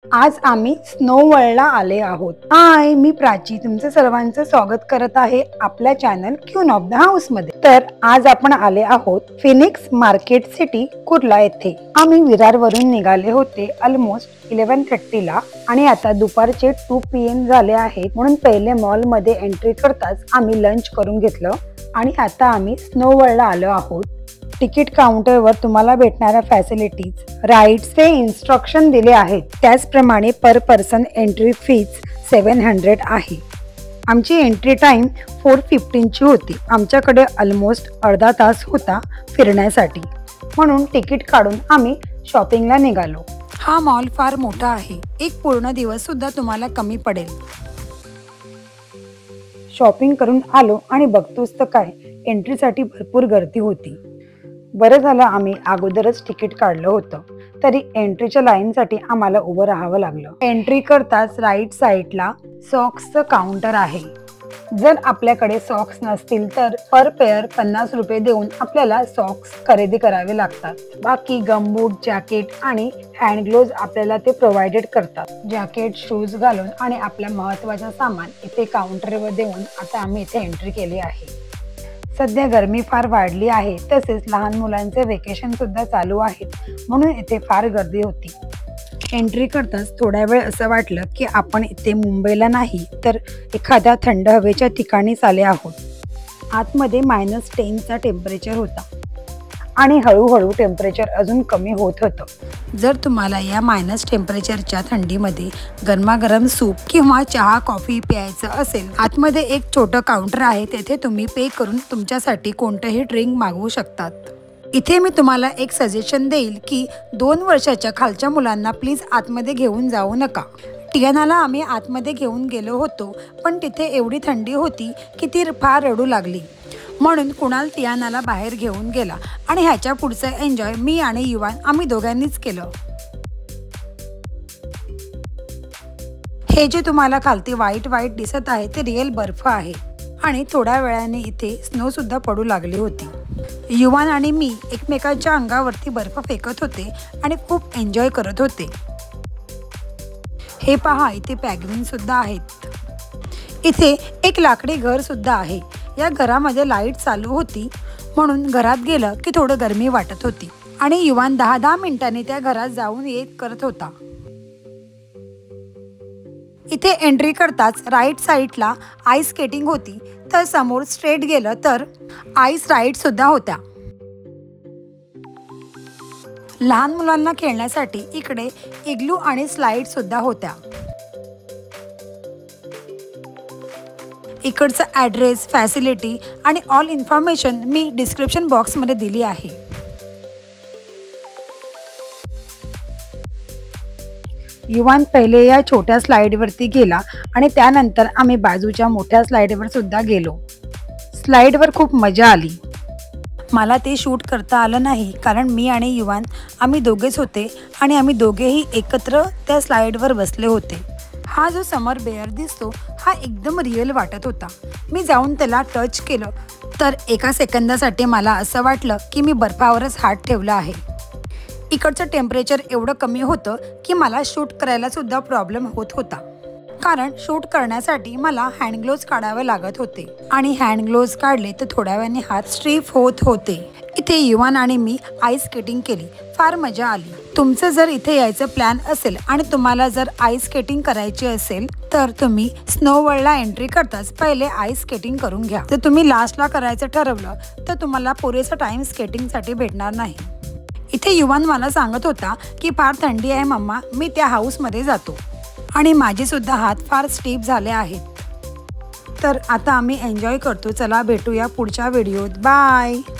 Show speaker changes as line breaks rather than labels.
आज आम्ही स्नो वर्ल्डला आले आहोत। हाय, मी प्राची तुमचं सर्वांचं स्वागत करत आहे आपल्या channel queen of the house मध्ये। तर आज आपण आले आहोत फिनिक्स मार्केट सिटी कुर्ला येथे। आम्ही विरार वरून निघाले होते ऑलमोस्ट 11:30 ला आणि आता दुपारचे 2 PM झाले आहेत, म्हणून पहिले मॉल मध्ये एंट्री करताच आम्ही लंच करून घेतलं आणि आता आम्ही स्नो वर्ल्डला आलो आहोत। तिकीट काउंटरवर तुम्हाला भेटणाऱ्या फॅसिलिटीज, राईड्सचे इन्स्ट्रक्शन दिले आहेत। त्याचप्रमाणे पर पर्सन एंट्री फीज 700 आहे। आमची एंट्री टाइम 4:15 ची होती। आमच्याकडे ऑलमोस्ट अर्धा तास होता फिरण्यासाठी, म्हणून तिकीट काढून आम्ही शॉपिंगला निघालो। हा मॉल फार मोठा आहे, एक पूर्ण दिवस सुद्धा तुम्हाला कमी पडेल। शॉपिंग करून आलो आणि बघतोच तर काय, एंट्रीसाठी भरपूर गर्दी होती। बरं झालं आम्ही अगोदरच तिकीट काढलं होतं, तरी एंट्रीच्या लाईनसाठी आम्हाला उभं राहावं लागलं। एंट्री करताच राईट साईडला सॉक्सचं काउंटर आहे। जर आपल्याकडे सॉक्स नसतील तर पर पेअर 50 रुपये देऊन आपल्याला सॉक्स खरेदी करावे लागतात। बाकी गमबूट, जॅकेट आणि हँड ग्लोव्ज आपल्याला ते प्रोव्हाइडेड करतात। जॅकेट, शूज घालून आणि आपल्या महत्त्वाचं सामान इथे काउंटरवर देऊन आता आम्ही इथे एंट्री केली आहे। सध्या गरमी फार वाढली आहे, तसेच लहान मुलांचे वेकेशन सुद्धा चालू आहेत, म्हणून इथे फार गर्दी होती। एंट्री करताच थोड्या वेळ असं वाटलं की आपण इथे मुंबईला नाही तर एखाद्या थंड हवेच्या ठिकाणीच आले आहोत। आतमध्ये -10चा टेम्परेचर होता आणि हळूहळू टेम्परेचर अजून कमी होत होतं। जर तुम्हाला या मायनस टेम्परेचरच्या थंडीमध्ये गरमागरम सूप किंवा चहा, कॉफी प्यायचं असेल, आतमध्ये एक छोटं काउंटर आहे, तेथे तुम्ही पे करून तुमच्यासाठी कोणतंही ड्रिंक मागवू शकतात। इथे मी तुम्हाला एक सजेशन देईल की 2 वर्षाच्या खालच्या मुलांना प्लीज आतमध्ये घेऊन जाऊ नका। टियानाला आम्ही आतमध्ये घेऊन गेलो होतो, पण तिथे एवढी थंडी होती की ती फार रडू लागली, म्हणून कुणाल टियानाला बाहेर घेऊन गेला आणि ह्याच्या पुढचं एन्जॉय मी आणि युवान आम्ही दोघांनीच केलं। हे जे तुम्हाला खालती व्हाईट दिसत आहे ते रिअल बर्फ आहे आणि थोड्या वेळाने इथे स्नो सुद्धा पडू लागली होती। युवान आणि मी एकमेकांच्या अंगावरती बर्फ फेकत होते आणि खूप एन्जॉय करत होते। हे पहा, इथे पेंग्विन सुद्धा आहेत। इथे एक लाकडी घर सुद्धा आहे। या घरामध्ये लाईट चालू होती, म्हणून घरात गेलं की थोडं गरमी वाटत होती आणि युवान 10 मिनिटांनी त्या घरात जाऊन येत करत होता। इथे एंट्री करताच राईट साईडला आईस स्केटिंग होती, तर समोर स्ट्रेट गेलं तर आईस राईड सुद्धा होत्या। लहान मुलांना खेळण्यासाठी इकडे इग्लू आणि स्लाइड सुद्धा होत्या। इकडचं ॲड्रेस, फॅसिलिटी आणि ऑल इन्फॉर्मेशन मी डिस्क्रिप्शन बॉक्समध्ये दिली आहे। युवान पहिले या छोट्या स्लाइडवरती गेला आणि त्यानंतर आम्ही बाजूच्या मोठ्या स्लाइडवर सुद्धा गेलो। स्लाइडवर खूप मजा आली। मला ते शूट करता आलं नाही, कारण मी आणि युवान आम्ही दोघेच होते आणि आम्ही दोघेही एकत्र त्या स्लाइडवर बसले होते। हा जो समर बेअर दिसतो हा एकदम रिअल वाटत होता। मी जाऊन त्याला टच केलं तर एका सेकंदासाठी मला असं वाटलं की मी बर्फावरच हात ठेवला आहे। इकडचं टेम्परेचर एवढं कमी होतं की मला शूट करायला सुद्धा प्रॉब्लेम होत होता, कारण शूट करण्यासाठी मला हँड ग्लोव्ज काढावे लागत होते आणि हँड ग्लोव्ज काढले तर थोड्या वेळाने हात स्ट्रीफ होत होते। इथे युवान आणि मी आईस स्केटिंग केली, फार मजा आली। तुमचं जर इथे यायचं प्लॅन असेल आणि तुम्हाला जर आईस स्केटिंग करायची असेल तर तुम्ही स्नो वर्ल्डला एंट्री करताच पहिले आईस स्केटिंग करून घ्या। जर तुम्ही लास्टला करायचं ठरवलं तर तुम्हाला पुरेसा टाइम स्केटिंगसाठी भेटणार नाही। इथे युवान मला सांगत होता की फार थंडी आहे मम्मा, मी त्या हाऊसमध्ये जातो आणि माझे सुद्धा हात फार स्टीफ झाले आहेत। तर आता आम्ही एन्जॉय करतो। चला भेटूया पुढच्या व्हिडिओत, बाय।